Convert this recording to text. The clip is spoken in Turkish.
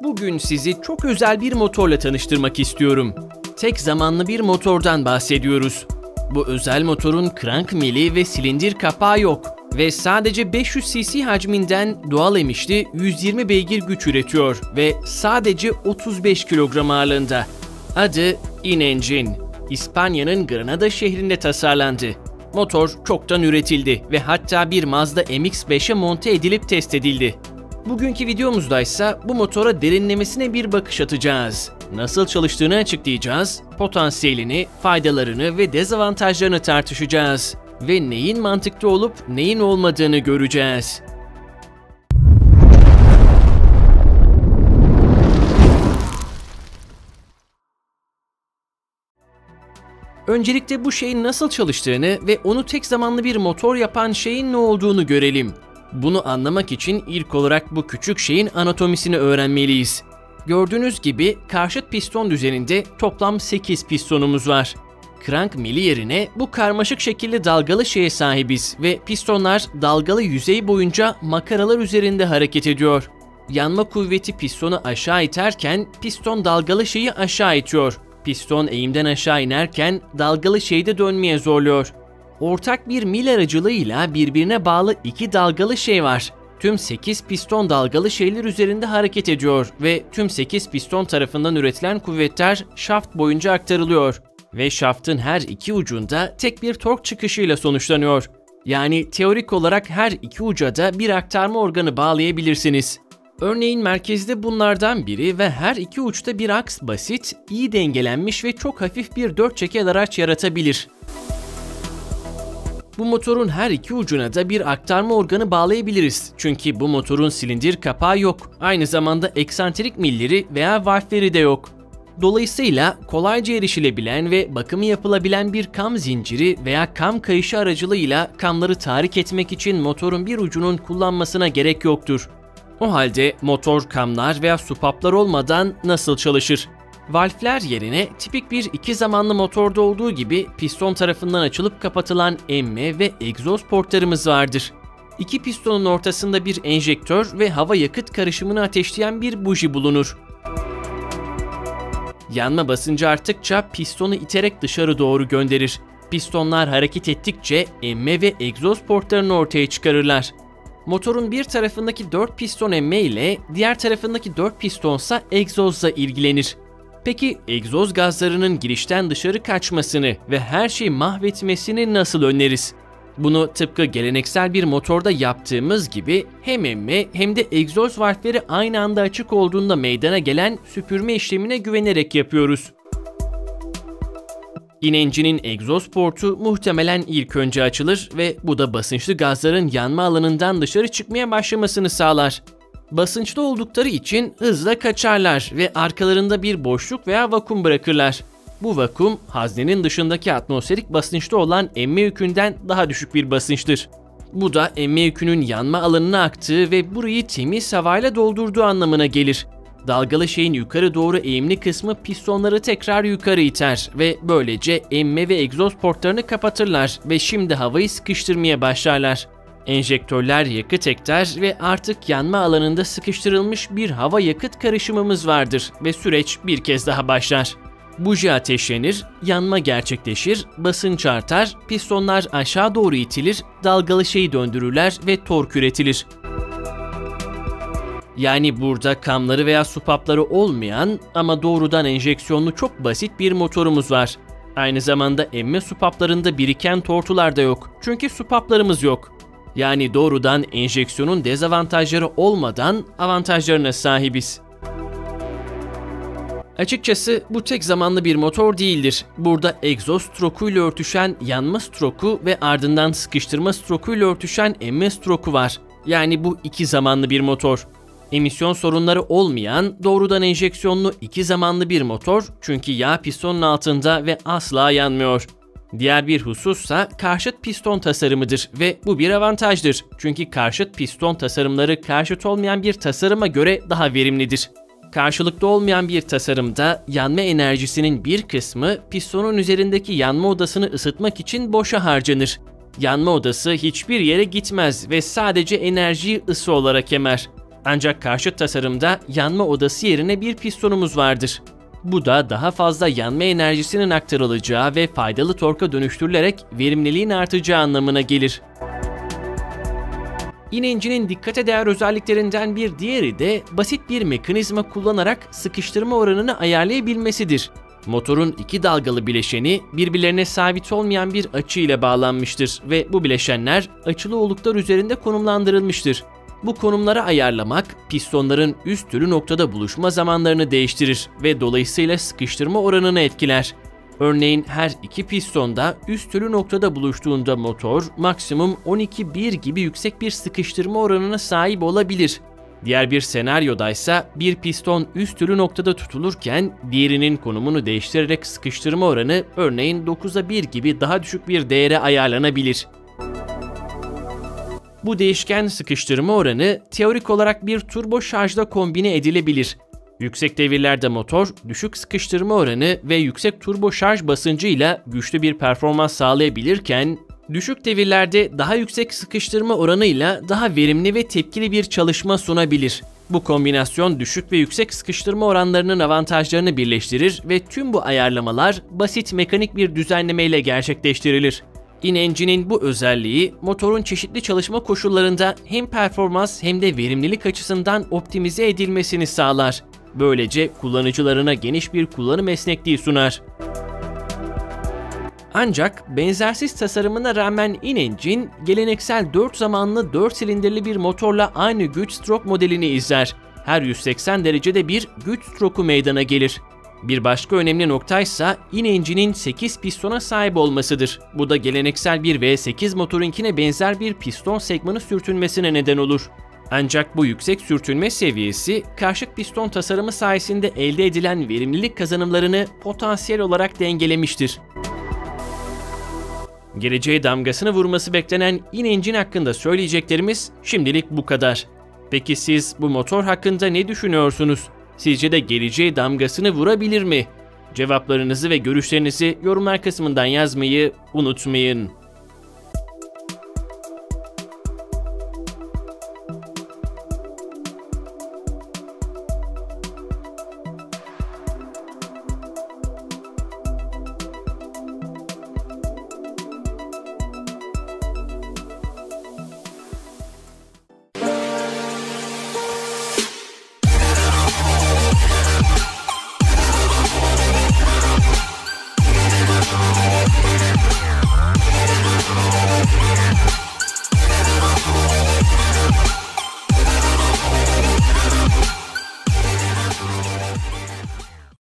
Bugün sizi çok özel bir motorla tanıştırmak istiyorum. Tek zamanlı bir motordan bahsediyoruz. Bu özel motorun crank mili ve silindir kapağı yok ve sadece 500 cc hacminden doğal emişli 120 beygir güç üretiyor ve sadece 35 kilogram ağırlığında. Adı InEngine. İspanya'nın Granada şehrinde tasarlandı. Motor çoktan üretildi ve hatta bir Mazda MX-5'e monte edilip test edildi. Bugünkü videomuzda ise bu motora derinlemesine bir bakış atacağız. Nasıl çalıştığını açıklayacağız, potansiyelini, faydalarını ve dezavantajlarını tartışacağız. Ve neyin mantıklı olup neyin olmadığını göreceğiz. Öncelikle bu şeyin nasıl çalıştığını ve onu tek zamanlı bir motor yapan şeyin ne olduğunu görelim. Bunu anlamak için ilk olarak bu küçük şeyin anatomisini öğrenmeliyiz. Gördüğünüz gibi karşıt piston düzeninde toplam 8 pistonumuz var. Crank mili yerine bu karmaşık şekilli dalgalı şeye sahibiz ve pistonlar dalgalı yüzey boyunca makaralar üzerinde hareket ediyor. Yanma kuvveti pistonu aşağı iterken piston dalgalı şeyi aşağı itiyor. Piston eğimden aşağı inerken dalgalı şeyi de dönmeye zorluyor. Ortak bir mil aracılığıyla birbirine bağlı iki dalgalı şey var. Tüm 8 piston dalgalı şeyler üzerinde hareket ediyor ve tüm 8 piston tarafından üretilen kuvvetler şaft boyunca aktarılıyor. Ve şaftın her iki ucunda tek bir tork çıkışıyla sonuçlanıyor. Yani teorik olarak her iki uca da bir aktarma organı bağlayabilirsiniz. Örneğin merkezde bunlardan biri ve her iki uçta bir aks basit, iyi dengelenmiş ve çok hafif bir dört çeker araç yaratabilir. Bu motorun her iki ucuna da bir aktarma organı bağlayabiliriz. Çünkü bu motorun silindir kapağı yok. Aynı zamanda eksantrik milleri veya valfleri de yok. Dolayısıyla kolayca erişilebilen ve bakımı yapılabilen bir kam zinciri veya kam kayışı aracılığıyla kamları tahrik etmek için motorun bir ucunun kullanmasına gerek yoktur. O halde motor kamlar veya supaplar olmadan nasıl çalışır? Valfler yerine tipik bir iki zamanlı motorda olduğu gibi piston tarafından açılıp kapatılan emme ve egzoz portlarımız vardır. İki pistonun ortasında bir enjektör ve hava yakıt karışımını ateşleyen bir buji bulunur. Yanma basıncı arttıkça pistonu iterek dışarı doğru gönderir. Pistonlar hareket ettikçe emme ve egzoz portlarını ortaya çıkarırlar. Motorun bir tarafındaki 4 piston emme ile diğer tarafındaki 4 pistonsa egzozla ilgilenir. Peki egzoz gazlarının girişten dışarı kaçmasını ve her şeyi mahvetmesini nasıl önleriz? Bunu tıpkı geleneksel bir motorda yaptığımız gibi hem emme hem de egzoz valfleri aynı anda açık olduğunda meydana gelen süpürme işlemine güvenerek yapıyoruz. InEngine'in egzoz portu muhtemelen ilk önce açılır ve bu da basınçlı gazların yanma alanından dışarı çıkmaya başlamasını sağlar. Basınçlı oldukları için hızla kaçarlar ve arkalarında bir boşluk veya vakum bırakırlar. Bu vakum haznenin dışındaki atmosferik basınçta olan emme yükünden daha düşük bir basınçtır. Bu da emme yükünün yanma alanına aktığı ve burayı temiz havayla doldurduğu anlamına gelir. Dalgalı şeyin yukarı doğru eğimli kısmı pistonları tekrar yukarı iter ve böylece emme ve egzoz portlarını kapatırlar ve şimdi havayı sıkıştırmaya başlarlar. Enjektörler yakıt ekler ve artık yanma alanında sıkıştırılmış bir hava yakıt karışımımız vardır ve süreç bir kez daha başlar. Buji ateşlenir, yanma gerçekleşir, basınç artar, pistonlar aşağı doğru itilir, dalgalı şeyi döndürürler ve tork üretilir. Yani burada kamları veya supapları olmayan ama doğrudan enjeksiyonlu çok basit bir motorumuz var. Aynı zamanda emme supaplarında biriken tortular da yok. Çünkü supaplarımız yok. Yani doğrudan enjeksiyonun dezavantajları olmadan avantajlarına sahibiz. Açıkçası bu tek zamanlı bir motor değildir. Burada egzoz strokuyla örtüşen yanma stroku ve ardından sıkıştırma strokuyla örtüşen emme stroku var. Yani bu iki zamanlı bir motor. Emisyon sorunları olmayan doğrudan enjeksiyonlu iki zamanlı bir motor çünkü yağ pistonun altında ve asla yanmıyor. Diğer bir husussa karşıt piston tasarımıdır ve bu bir avantajdır. Çünkü karşıt piston tasarımları karşıt olmayan bir tasarıma göre daha verimlidir. Karşılıklı olmayan bir tasarımda yanma enerjisinin bir kısmı pistonun üzerindeki yanma odasını ısıtmak için boşa harcanır. Yanma odası hiçbir yere gitmez ve sadece enerjiyi ısı olarak emer. Ancak karşıt tasarımda yanma odası yerine bir pistonumuz vardır. Bu da daha fazla yanma enerjisinin aktarılacağı ve faydalı torka dönüştürülerek verimliliğin artacağı anlamına gelir. İnencinin dikkate değer özelliklerinden bir diğeri de basit bir mekanizma kullanarak sıkıştırma oranını ayarlayabilmesidir. Motorun iki dalgalı bileşeni birbirlerine sabit olmayan bir açı ile bağlanmıştır ve bu bileşenler açılı oluklar üzerinde konumlandırılmıştır. Bu konumları ayarlamak, pistonların üst türü noktada buluşma zamanlarını değiştirir ve dolayısıyla sıkıştırma oranını etkiler. Örneğin her iki pistonda üst türü noktada buluştuğunda motor maksimum 12:1 gibi yüksek bir sıkıştırma oranına sahip olabilir. Diğer bir senaryodaysa bir piston üst türü noktada tutulurken diğerinin konumunu değiştirerek sıkıştırma oranı örneğin 9:1 gibi daha düşük bir değere ayarlanabilir. Bu değişken sıkıştırma oranı teorik olarak bir turbo şarjla kombine edilebilir. Yüksek devirlerde motor, düşük sıkıştırma oranı ve yüksek turbo şarj basıncıyla güçlü bir performans sağlayabilirken, düşük devirlerde daha yüksek sıkıştırma oranıyla daha verimli ve tepkili bir çalışma sunabilir. Bu kombinasyon düşük ve yüksek sıkıştırma oranlarının avantajlarını birleştirir ve tüm bu ayarlamalar basit mekanik bir düzenlemeyle gerçekleştirilir. In-Engine'in bu özelliği motorun çeşitli çalışma koşullarında hem performans hem de verimlilik açısından optimize edilmesini sağlar. Böylece kullanıcılarına geniş bir kullanım esnekliği sunar. Ancak benzersiz tasarımına rağmen In-Engine, geleneksel 4 zamanlı 4 silindirli bir motorla aynı güç stroke modelini izler. Her 180 derecede bir güç stroku meydana gelir. Bir başka önemli noktaysa In-Engine'in 8 pistona sahip olmasıdır. Bu da geleneksel bir V8 motorunkine benzer bir piston segmanı sürtünmesine neden olur. Ancak bu yüksek sürtünme seviyesi, karşıt piston tasarımı sayesinde elde edilen verimlilik kazanımlarını potansiyel olarak dengelemiştir. Geleceğe damgasını vurması beklenen In-Engine hakkında söyleyeceklerimiz şimdilik bu kadar. Peki siz bu motor hakkında ne düşünüyorsunuz? Sizce de geleceğe damgasını vurabilir mi? Cevaplarınızı ve görüşlerinizi yorumlar kısmından yazmayı unutmayın.